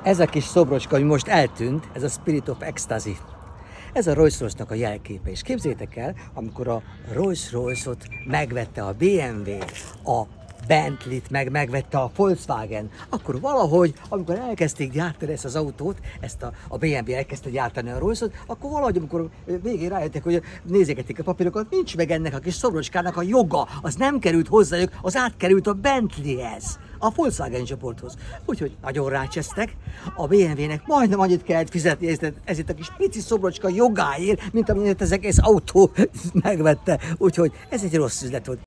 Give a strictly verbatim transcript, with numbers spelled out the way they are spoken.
Ez a kis szobrocska, ami most eltűnt, ez a Spirit of Ecstasy. Ez a Rolls-Royce-nak a jelképe. És képzétek el, amikor a Rolls-Royce-ot megvette a bé em vé, a Bentley-t meg megvette a Volkswagen, akkor valahogy, amikor elkezdték gyártani ezt az autót, ezt a, a bé em vé elkezdte gyártani a Rolls-ot, akkor valahogy, amikor végén rájöttek, hogy nézegetik a papírokat, nincs meg ennek a kis szobrocskának a joga, az nem került hozzájuk, az átkerült a Bentleyhez, a Volkswagen csoporthoz. Úgyhogy nagyon rácsesztek, a bé em vé-nek majdnem annyit kellett fizetni ez, ez itt a kis pici szobrocska jogáért, mint amennyit ez egész autó megvette. Úgyhogy ez egy rossz üzlet volt.